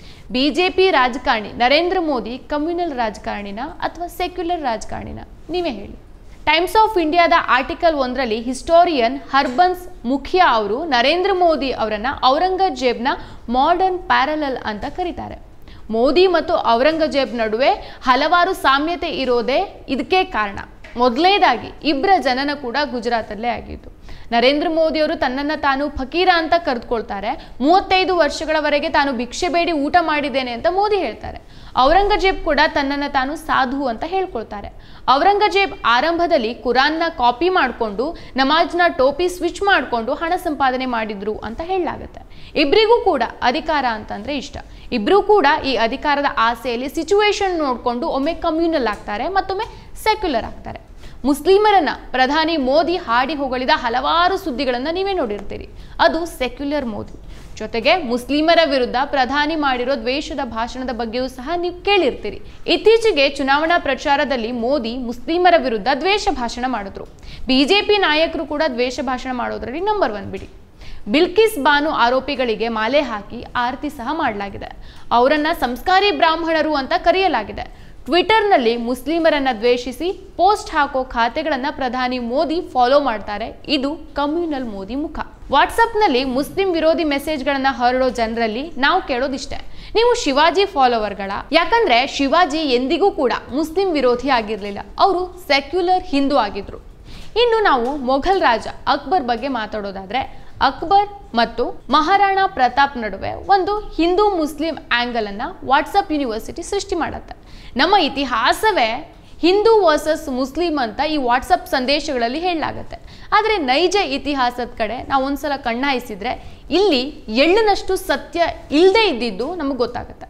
ಬಿಜೆಪಿ ರಾಜಕಾರಣಿ ನರೇಂದ್ರ ಮೋದಿ ಕಮ್ಯುನಲ್ ರಾಜಕಾರಣಿನ ಅಥವಾ ಸೆಕ್ಯುಲರ್ ರಾಜಕಾರಣಿನ? ನೀವೇ ಹೇಳಿ. ಟೈಮ್ಸ್ ಆಫ್ ಇಂಡಿಯಾದ ಆರ್ಟಿಕಲ್ 1ರಲ್ಲಿ ಹಿಸ್ಟೋರಿಯನ್ ಹರ್ಬನ್ಸ್ ಮುಖಿಯಾ ಅವರು ನರೇಂದ್ರ ಮೋದಿ ಅವರನ್ನ ಔರಂಗಜೇಬ್ನ ಮಾಡರ್ನ್ ಪ್ಯಾರಲಲ್ ಅಂತ ಕರೀತಾರೆ. ಮೋದಿ ಮತ್ತು ಔರಂಗಜೇಬ್ ನಡುವೆ ಹಲವಾರು ಸಾಮ್ಯತೆ ಇರೋದೇ ಇದಕ್ಕೆ ಕಾರಣ. ಮೊದಲನೇದಾಗಿ ಇಬ್ಬರ ಜನನ ಕೂಡ ಗುಜರಾತಲ್ಲೇ ಆಗಿದ್ದು. ನರೇಂದ್ರ ಮೋದಿ ಅವರು ತನ್ನನ್ನ ತಾನು ಫಕೀರ ಅಂತ ಕರೆದುಕೊಳ್ತಾರೆ. 35 ವರ್ಷಗಳವರೆಗೆ ತಾನು ಭಿಕ್ಷೆ ಬೇಡಿ ಊಟ ಮಾಡಿದ್ದೇನೆ ಅಂತ ಮೋದಿ ಹೇಳ್ತಾರೆ. ಔರಂಗಜೇಬ್ ಕೂಡ ತನ್ನನ್ನ ತಾನು ಸಾಧು ಅಂತ ಹೇಳ್ಕೊಳ್ತಾರೆ. ಔರಂಗಜೇಬ್ ಆರಂಭದಲ್ಲಿ ಕುರಾನ್ನ ಕಾಪಿ ಮಾಡಿಕೊಂಡು ನಮಾಜ್ನ ಟೋಪಿ ಸ್ವಿಚ್ ಮಾಡಿಕೊಂಡು ಹಣ ಸಂಪಾದನೆ ಮಾಡಿದ್ರು ಅಂತ ಹೇಳಲಾಗುತ್ತೆ. ಇಬ್ಬರಿಗೂ ಕೂಡ ಅಧಿಕಾರ ಅಂತಂದ್ರೆ ಇಷ್ಟ. ಇಬ್ರು ಕೂಡ ಈ ಅಧಿಕಾರದ ಆಸೆಯಲ್ಲಿ ಸಿಚುವೇಶನ್ ನೋಡಿಕೊಂಡು ಒಮ್ಮೆ ಕಮ್ಯುನಲ್ ಆಗ್ತಾರೆ, ಮತ್ತೊಮ್ಮೆ ಸೆಕ್ಯುಲರ್ ಆಗ್ತಾರೆ. ಮುಸ್ಲಿಮರನ್ನ ಪ್ರಧಾನಿ ಮೋದಿ ಹಾಡಿ ಹೊಗಳಿದ ಹಲವಾರು ಸುದ್ದಿಗಳನ್ನ ನೀವೇ ನೋಡಿರ್ತೀರಿ. ಅದು ಸೆಕ್ಯುಲರ್ ಮೋದಿ. ಜೊತೆಗೆ ಮುಸ್ಲಿಮರ ವಿರುದ್ಧ ಪ್ರಧಾನಿ ಮಾಡಿರೋ ದ್ವೇಷದ ಭಾಷಣದ ಬಗ್ಗೆಯೂ ಸಹ ನೀವು ಕೇಳಿರ್ತೀರಿ. ಇತ್ತೀಚೆಗೆ ಚುನಾವಣಾ ಪ್ರಚಾರದಲ್ಲಿ ಮೋದಿ ಮುಸ್ಲಿಮರ ವಿರುದ್ಧ ದ್ವೇಷ ಭಾಷಣ ಮಾಡಿದ್ರು. ಬಿಜೆಪಿ ನಾಯಕರು ಕೂಡ ದ್ವೇಷ ಭಾಷಣ ಮಾಡೋದ್ರಲ್ಲಿ ನಂಬರ್ 1 ಬಿಡಿ. ಬಿಲ್ಕಿಸ್ ಬಾನು ಆರೋಪಿಗಳಿಗೆ ಮಾಲೆ ಹಾಕಿ ಆರತಿ ಸಹ ಮಾಡಲಾಗಿದೆ. ಅವರನ್ನ ಸಂಸ್ಕಾರಿ ಬ್ರಾಹ್ಮಣರು ಅಂತ ಕರೆಯಲಾಗಿದೆ. ಟ್ವಿಟರ್ನಲ್ಲಿ ಮುಸ್ಲಿಮರನ್ನ ದ್ವೇಷಿಸಿ ಪೋಸ್ಟ್ ಹಾಕೋ ಖಾತೆಗಳನ್ನ ಪ್ರಧಾನಿ ಮೋದಿ ಫಾಲೋ ಮಾಡ್ತಾರೆ. ಇದು ಕಮ್ಯುನಲ್ ಮೋದಿ ಮುಖ. ವಾಟ್ಸಪ್ನಲ್ಲಿ ಮುಸ್ಲಿಂ ವಿರೋಧಿ ಮೆಸೇಜ್ಗಳನ್ನ ಹರಡೋ ಜನರಲ್ಲಿ ನಾವು ಕೇಳೋದಿಷ್ಟೇ, ನೀವು ಶಿವಾಜಿ ಫಾಲೋವರ್ಗಳ? ಯಾಕಂದ್ರೆ ಶಿವಾಜಿ ಎಂದಿಗೂ ಕೂಡ ಮುಸ್ಲಿಂ ವಿರೋಧಿ ಆಗಿರ್ಲಿಲ್ಲ. ಅವರು ಸೆಕ್ಯುಲರ್ ಹಿಂದೂ ಆಗಿದ್ರು. ಇನ್ನು ನಾವು ಮೊಘಲ್ ರಾಜ ಅಕ್ಬರ್ ಬಗ್ಗೆ ಮಾತಾಡೋದಾದ್ರೆ, ಅಕ್ಬರ್ ಮತ್ತು ಮಹಾರಾಣಾ ಪ್ರತಾಪ್ ನಡುವೆ ಒಂದು ಹಿಂದೂ ಮುಸ್ಲಿಂ ಆಂಗಲ್ ಅನ್ನ ವಾಟ್ಸಪ್ ಯೂನಿವರ್ಸಿಟಿ ಸೃಷ್ಟಿ ಮಾಡುತ್ತೆ. ನಮ್ಮ ಇತಿಹಾಸವೇ ಹಿಂದೂ ವರ್ಸಸ್ ಮುಸ್ಲಿಂ ಅಂತ ಈ ವಾಟ್ಸಪ್ ಸಂದೇಶಗಳಲ್ಲಿ ಹೇಳಲಾಗುತ್ತೆ. ಆದರೆ ನೈಜ ಇತಿಹಾಸದ ಕಡೆ ನಾವು ಒಂದ್ಸಲ ಕಣ್ಣಾಯಿಸಿದ್ರೆ ಇಲ್ಲಿ ಎಳ್ಳಿನಷ್ಟು ಸತ್ಯ ಇಲ್ಲದೆ ಇದ್ದಿದ್ದು ನಮಗೆ ಗೊತ್ತಾಗುತ್ತೆ.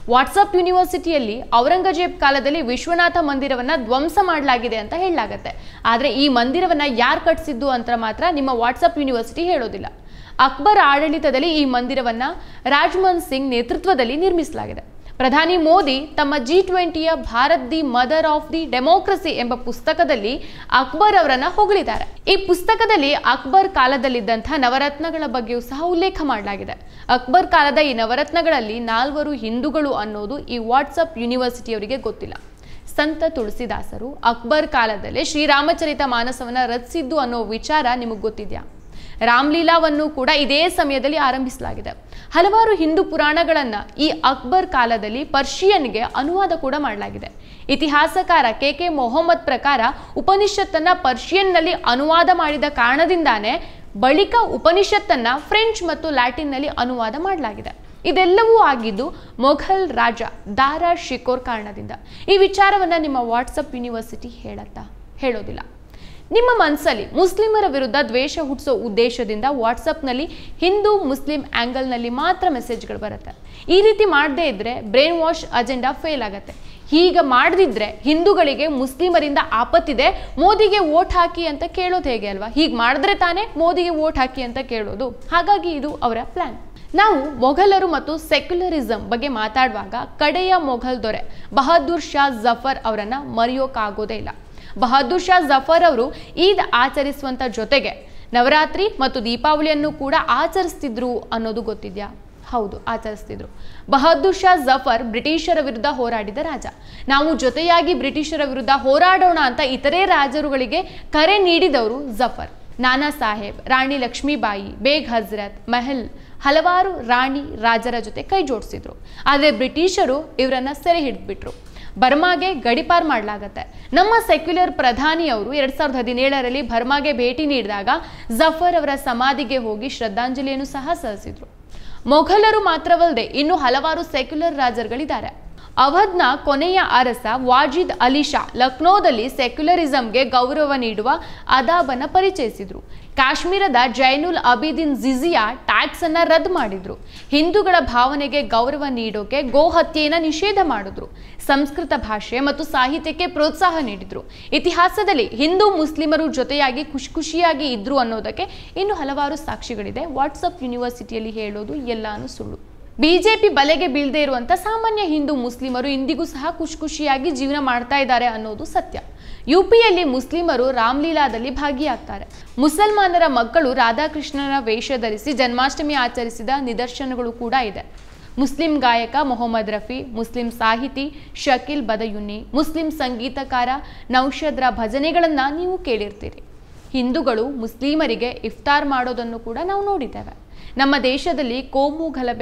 ವಾಟ್ಸಪ್ ಯೂನಿವರ್ಸಿಟಿಯಲ್ಲಿ ಔರಂಗಜೇಬ್ ಕಾಲದಲ್ಲಿ ವಿಶ್ವನಾಥ ಮಂದಿರವನ್ನ ಧ್ವಂಸ ಮಾಡಲಾಗಿದೆ ಅಂತ ಹೇಳಲಾಗುತ್ತೆ. ಆದರೆ ಈ ಮಂದಿರವನ್ನ ಯಾರು ಕಟ್ಟಿಸಿದ್ದು ಅಂತ ಮಾತ್ರ ನಿಮ್ಮ ವಾಟ್ಸಪ್ ಯೂನಿವರ್ಸಿಟಿ ಹೇಳೋದಿಲ್ಲ. ಅಕ್ಬರ್ ಆಡಳಿತದಲ್ಲಿ ಈ ಮಂದಿರವನ್ನ ರಾಜಮನ್ ಸಿಂಗ್ ನೇತೃತ್ವದಲ್ಲಿ ನಿರ್ಮಿಸಲಾಗಿದೆ. ಪ್ರಧಾನಿ ಮೋದಿ ತಮ್ಮ G20ಯ Bharat the mother of the democracy ಎಂಬ ಪುಸ್ತಕದಲ್ಲಿ ಅಕ್ಬರ್ ಅವರನ್ನ ಹೊಗಳಿದ್ದಾರೆ. ಈ ಪುಸ್ತಕದಲ್ಲಿ ಅಕ್ಬರ್ ಕಾಲದಲ್ಲಿದ್ದಂತಹ ನವರತ್ನಗಳ ಬಗ್ಗೆಯೂ ಸಹ ಉಲ್ಲೇಖ ಮಾಡಲಾಗಿದೆ. ಅಕ್ಬರ್ ಕಾಲದ ಈ ನವರತ್ನಗಳಲ್ಲಿ 4 ಹಿಂದೂಗಳು ಅನ್ನೋದು ಈ ವಾಟ್ಸಪ್ ಯೂನಿವರ್ಸಿಟಿಯವರಿಗೆ ಗೊತ್ತಿಲ್ಲ. ಸಂತ ತುಳಸಿದಾಸರು ಅಕ್ಬರ್ ಕಾಲದಲ್ಲೇ ಶ್ರೀರಾಮಚರಿತ ಮಾನಸವನ್ನ ರಚಿಸಿದ್ದು ಅನ್ನೋ ವಿಚಾರ ನಿಮಗೆ ಗೊತ್ತಿದೆಯಾ? ರಾಮ್ಲೀಲಾವನ್ನು ಕೂಡ ಇದೇ ಸಮಯದಲ್ಲಿ ಆರಂಭಿಸಲಾಗಿದೆ. ಹಲವಾರು ಹಿಂದೂ ಪುರಾಣಗಳನ್ನ ಈ ಅಕ್ಬರ್ ಕಾಲದಲ್ಲಿ ಪರ್ಷಿಯನ್ಗೆ ಅನುವಾದ ಕೂಡ ಮಾಡಲಾಗಿದೆ. ಇತಿಹಾಸಕಾರ KK ಮೊಹಮ್ಮದ್ ಪ್ರಕಾರ ಉಪನಿಷತ್ತನ್ನ ಪರ್ಷಿಯನ್ನಲ್ಲಿ ಅನುವಾದ ಮಾಡಿದ ಕಾರಣದಿಂದಾನೇ ಬಳಿಕ ಉಪನಿಷತ್ತನ್ನ ಫ್ರೆಂಚ್ ಮತ್ತು ಲ್ಯಾಟಿನ್ನಲ್ಲಿ ಅನುವಾದ ಮಾಡಲಾಗಿದೆ. ಇದೆಲ್ಲವೂ ಆಗಿದ್ದು ಮೊಘಲ್ ರಾಜ ದಾರಾ ಶಿಕೋರ್ ಕಾರಣದಿಂದ. ಈ ವಿಚಾರವನ್ನ ನಿಮ್ಮ ವಾಟ್ಸಪ್ ಯೂನಿವರ್ಸಿಟಿ ಹೇಳೋದಿಲ್ಲ. ನಿಮ್ಮ ಮನಸ್ಸಲ್ಲಿ ಮುಸ್ಲಿಮರ ವಿರುದ್ಧ ದ್ವೇಷ ಹುಟ್ಟಿಸೋ ಉದ್ದೇಶದಿಂದ ವಾಟ್ಸಪ್ನಲ್ಲಿ ಹಿಂದೂ ಮುಸ್ಲಿಂ ಆ್ಯಂಗಲ್ನಲ್ಲಿ ಮಾತ್ರ ಮೆಸೇಜ್ಗಳು ಬರುತ್ತೆ. ಈ ರೀತಿ ಮಾಡದೇ ಇದ್ರೆ ಬ್ರೈನ್ ವಾಶ್ ಅಜೆಂಡಾ ಫೇಲ್ ಆಗುತ್ತೆ. ಹೀಗೆ ಮಾಡದಿದ್ರೆ ಹಿಂದೂಗಳಿಗೆ ಮುಸ್ಲಿಮರಿಂದ ಆಪತ್ತಿದೆ, ಮೋದಿಗೆ ವೋಟ್ ಹಾಕಿ ಅಂತ ಕೇಳೋದು ಹೇಗೆ ಅಲ್ವಾ? ಹೀಗೆ ಮಾಡಿದ್ರೆ ತಾನೇ ಮೋದಿಗೆ ವೋಟ್ ಹಾಕಿ ಅಂತ ಕೇಳೋದು. ಹಾಗಾಗಿ ಇದು ಅವರ ಪ್ಲಾನ್. ನಾವು ಮೊಘಲರು ಮತ್ತು ಸೆಕ್ಯುಲರಿಸಂ ಬಗ್ಗೆ ಮಾತಾಡುವಾಗ ಕಡೆಯ ಮೊಘಲ್ ದೊರೆ ಬಹದ್ದೂರ್ ಶಾ ಜಫರ್ ಅವರನ್ನ ಮರೆಯೋಕ್ಕಾಗೋದೇ ಇಲ್ಲ. ಬಹದ್ದೂರ್ ಶಾ ಜಫರ್ ಅವರು ಈದ್ ಆಚರಿಸುವಂತ ಜೊತೆಗೆ ನವರಾತ್ರಿ ಮತ್ತು ದೀಪಾವಳಿಯನ್ನು ಕೂಡ ಆಚರಿಸ್ತಿದ್ರು ಅನ್ನೋದು ಗೊತ್ತಿದ್ಯಾ? ಹೌದು, ಆಚರಿಸ್ತಿದ್ರು. ಬಹದ್ದೂರ್ ಶಾ ಜಫರ್ ಬ್ರಿಟಿಷರ ವಿರುದ್ಧ ಹೋರಾಡಿದ ರಾಜ. ನಾವು ಜೊತೆಯಾಗಿ ಬ್ರಿಟಿಷರ ವಿರುದ್ಧ ಹೋರಾಡೋಣ ಅಂತ ಇತರೆ ರಾಜರುಗಳಿಗೆ ಕರೆ ನೀಡಿದವರು ಜಫರ್. ನಾನಾ ಸಾಹೇಬ್, ರಾಣಿ ಲಕ್ಷ್ಮೀಬಾಯಿ, ಬೇಗ್ ಹಜರತ್ ಮಹಲ್ ಹಲವಾರು ರಾಣಿ ರಾಜರ ಜೊತೆ ಕೈ ಜೋಡಿಸಿದ್ರು. ಆದರೆ ಬ್ರಿಟಿಷರು ಇವರನ್ನ ಸೆರೆ ಹಿಡಿದ್ಬಿಟ್ರು. ಬರ್ಮಾಗೆ ಗಡಿಪಾರ್ ಮಾಡಲಾಗತ್ತೆ. ನಮ್ಮ ಸೆಕ್ಯುಲರ್ ಪ್ರಧಾನಿಯವರು 2017ರಲ್ಲಿ ಬರ್ಮಾಗೆ ಭೇಟಿ ನೀಡಿದಾಗ ಜಫರ್ ಅವರ ಸಮಾಧಿಗೆ ಹೋಗಿ ಶ್ರದ್ಧಾಂಜಲಿಯನ್ನು ಸಹ ಸಲ್ಲಿಸಿದ್ರು. ಮೊಘಲರು ಮಾತ್ರವಲ್ಲದೆ ಇನ್ನು ಹಲವಾರು ಸೆಕ್ಯುಲರ್ ರಾಜರುಗಳಿದ್ದಾರೆ. ಅವಧ್ನ ಕೊನೆಯ ಅರಸ ವಾಜಿದ್ ಅಲಿ ಶಾ ಲಕ್ನೋದಲ್ಲಿ ಸೆಕ್ಯುಲರಿಸಂಗೆ ಗೌರವ ನೀಡುವ ಅದಾಬನ್ನ ಪರಿಚಯಿಸಿದ್ರು. ಕಾಶ್ಮೀರದ ಜೈನುಲ್ ಅಬಿದಿನ್ ಜಿಜಿಯಾ ಟ್ಯಾಕ್ಸ್ ಅನ್ನ ರದ್ದು ಮಾಡಿದ್ರು. ಹಿಂದೂಗಳ ಭಾವನೆಗೆ ಗೌರವ ನೀಡೋಕೆ ಗೋ ಹತ್ಯೆಯನ್ನ ನಿಷೇಧ ಮಾಡಿದ್ರು. ಸಂಸ್ಕೃತ ಭಾಷೆ ಮತ್ತು ಸಾಹಿತ್ಯಕ್ಕೆ ಪ್ರೋತ್ಸಾಹ ನೀಡಿದ್ರು. ಇತಿಹಾಸದಲ್ಲಿ ಹಿಂದೂ ಮುಸ್ಲಿಮರು ಜೊತೆಯಾಗಿ ಖುಷಿಯಾಗಿ ಇದ್ರು ಅನ್ನೋದಕ್ಕೆ ಇನ್ನು ಹಲವಾರು ಸಾಕ್ಷಿಗಳಿದೆ. ವಾಟ್ಸಪ್ ಯೂನಿವರ್ಸಿಟಿಯಲ್ಲಿ ಹೇಳೋದು ಎಲ್ಲಾನು ಸುಳ್ಳು. ಬಿಜೆಪಿ ಬಲೆಗೆ ಬೀಳದೇ ಇರುವಂತ ಸಾಮಾನ್ಯ ಹಿಂದೂ ಮುಸ್ಲಿಮರು ಇಂದಿಗೂ ಸಹ ಖುಷಿಯಾಗಿ ಜೀವನ ಮಾಡ್ತಾ ಇದ್ದಾರೆ ಅನ್ನೋದು ಸತ್ಯ. ಯುಪಿಯಲ್ಲಿ ಮುಸ್ಲಿಮರು ರಾಮ್ಲೀಲಾದಲ್ಲಿ ಭಾಗಿಯಾಗ್ತಾರೆ. ಮುಸಲ್ಮಾನರ ಮಕ್ಕಳು ರಾಧಾಕೃಷ್ಣನ ವೇಷ ಧರಿಸಿ ಜನ್ಮಾಷ್ಟಮಿ ಆಚರಿಸಿದ ನಿದರ್ಶನಗಳು ಕೂಡ ಇದೆ. ಮುಸ್ಲಿಂ ಗಾಯಕ ಮೊಹಮ್ಮದ್ ರಫಿ, ಮುಸ್ಲಿಂ ಸಾಹಿತಿ ಶಕೀಲ್ ಬದಯುನ್ನಿ, ಮುಸ್ಲಿಂ ಸಂಗೀತಕಾರ ನೌಷದ್ರ ಭಜನೆಗಳನ್ನ ನೀವು ಕೇಳಿರ್ತೀರಿ. ಹಿಂದೂಗಳು ಮುಸ್ಲಿಮರಿಗೆ ಇಫ್ತಾರ್ ಮಾಡೋದನ್ನು ಕೂಡ ನಾವು ನೋಡಿದ್ದೇವೆ. ನಮ್ಮ ದೇಶದಲ್ಲಿ ಕೋಮು ಗಲಭೆ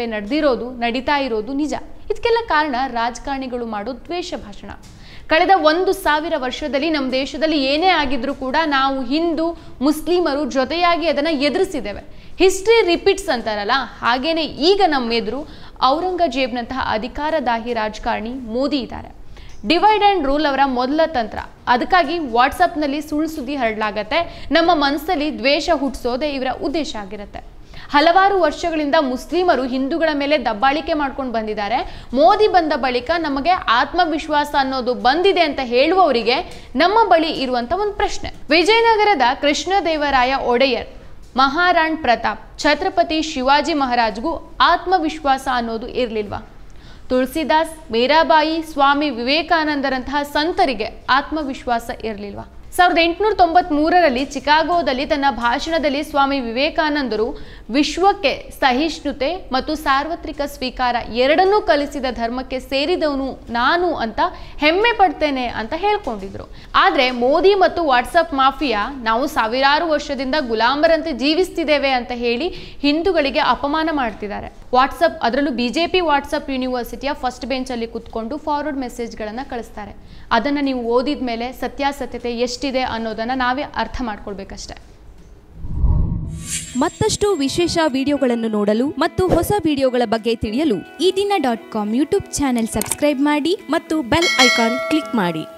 ನಡೀತಾ ಇರೋದು ನಿಜ. ಇದಕ್ಕೆಲ್ಲ ಕಾರಣ ರಾಜಕಾರಣಿಗಳು ಮಾಡೋ ದ್ವೇಷ ಭಾಷಣ. ಕಳೆದ 1000 ವರ್ಷದಲ್ಲಿ ನಮ್ಮ ದೇಶದಲ್ಲಿ ಏನೇ ಆಗಿದ್ರೂ ಕೂಡ ನಾವು ಹಿಂದೂ ಮುಸ್ಲಿಮರು ಜೊತೆಯಾಗಿ ಅದನ್ನು ಎದುರಿಸಿದ್ದೇವೆ. ಹಿಸ್ಟ್ರಿ ರಿಪೀಟ್ಸ್ ಅಂತಾರಲ್ಲ, ಹಾಗೇನೆ ಈಗ ನಮ್ಮ ಎದುರು ಔರಂಗಜೇಬ್ನಂತಹ ಅಧಿಕಾರದಾಹಿ ರಾಜಕಾರಣಿ ಮೋದಿ ಇದ್ದಾರೆ. ಡಿವೈಡ್ ಆ್ಯಂಡ್ ರೂಲ್ ಅವರ ಮೊದಲ ತಂತ್ರ. ಅದಕ್ಕಾಗಿ ವಾಟ್ಸಪ್ನಲ್ಲಿ ಸುಳ್ಳು ಸುದ್ದಿ ಹರಡಲಾಗತ್ತೆ. ನಮ್ಮ ಮನಸ್ಸಲ್ಲಿ ದ್ವೇಷ ಹುಟ್ಟಿಸೋದೇ ಇವರ ಉದ್ದೇಶ ಆಗಿರುತ್ತೆ. ಹಲವಾರು ವರ್ಷಗಳಿಂದ ಮುಸ್ಲಿಮರು ಹಿಂದೂಗಳ ಮೇಲೆ ದಬ್ಬಾಳಿಕೆ ಮಾಡ್ಕೊಂಡು ಬಂದಿದ್ದಾರೆ. ಮೋದಿ ಬಂದ ಬಳಿಕ ನಮಗೆ ಆತ್ಮವಿಶ್ವಾಸ ಅನ್ನೋದು ಬಂದಿದೆ ಅಂತ ಹೇಳುವವರಿಗೆ ನಮ್ಮ ಬಳಿ ಇರುವಂತ ಒಂದು ಪ್ರಶ್ನೆ. ವಿಜಯನಗರದ ಕೃಷ್ಣದೇವರಾಯ ಒಡೆಯರ್, ಮಹಾರಾಣ್ ಪ್ರತಾಪ್, ಛತ್ರಪತಿ ಶಿವಾಜಿ ಮಹಾರಾಜ್ಗೂ ಆತ್ಮವಿಶ್ವಾಸ ಅನ್ನೋದು ಇರಲಿಲ್ವಾ? ತುಳಸಿದಾಸ್, ಮೀರಾಬಾಯಿ, ಸ್ವಾಮಿ ವಿವೇಕಾನಂದರಂತಹ ಸಂತರಿಗೆ ಆತ್ಮವಿಶ್ವಾಸ ಇರಲಿಲ್ವಾ? 1893ರಲ್ಲಿ ಚಿಕಾಗೋದಲ್ಲಿ ತನ್ನ ಭಾಷಣದಲ್ಲಿ ಸ್ವಾಮಿ ವಿವೇಕಾನಂದರು ವಿಶ್ವಕ್ಕೆ ಸಹಿಷ್ಣುತೆ ಮತ್ತು ಸಾರ್ವತ್ರಿಕ ಸ್ವೀಕಾರ ಎರಡನ್ನೂ ಕಲಿಸಿದ ಧರ್ಮಕ್ಕೆ ಸೇರಿದವನು ನಾನು ಅಂತ ಹೆಮ್ಮೆ ಪಡ್ತೇನೆ ಅಂತ ಹೇಳ್ಕೊಂಡಿದ್ರು. ಆದರೆ ಮೋದಿ ಮತ್ತು ವಾಟ್ಸಪ್ ಮಾಫಿಯಾ ನಾವು ಸಾವಿರಾರು ವರ್ಷದಿಂದ ಗುಲಾಮರಂತೆ ಜೀವಿಸ್ತಿದ್ದೇವೆ ಅಂತ ಹೇಳಿ ಹಿಂದೂಗಳಿಗೆ ಅಪಮಾನ ಮಾಡ್ತಿದ್ದಾರೆ. ವಾಟ್ಸಪ್, ಅದರಲ್ಲೂ ಬಿಜೆಪಿ ವಾಟ್ಸಪ್ ಯೂನಿವರ್ಸಿಟಿಯ ಫಸ್ಟ್ ಬೆಂಚಲ್ಲಿ ಕುತ್ಕೊಂಡು ಫಾರ್ವರ್ಡ್ ಮೆಸೇಜ್ಗಳನ್ನು ಕಳಿಸ್ತಾರೆ. ಅದನ್ನು ನೀವು ಓದಿದ ಮೇಲೆ ಸತ್ಯಾಸತ್ಯತೆ ಎಷ್ಟಿದೆ ಅನ್ನೋದನ್ನು ನಾವೇ ಅರ್ಥ ಮಾಡ್ಕೊಳ್ಬೇಕಷ್ಟೆ. ಮತ್ತಷ್ಟು ವಿಶೇಷ ವಿಡಿಯೋಗಳನ್ನು ನೋಡಲು ಮತ್ತು ಹೊಸ ವಿಡಿಯೋಗಳ ಬಗ್ಗೆ ತಿಳಿಯಲು eDina.com ಯೂಟ್ಯೂಬ್ ಚಾನೆಲ್ ಸಬ್ಸ್ಕ್ರೈಬ್ ಮಾಡಿ ಮತ್ತು ಬೆಲ್ ಐಕಾನ್ ಕ್ಲಿಕ್ ಮಾಡಿ.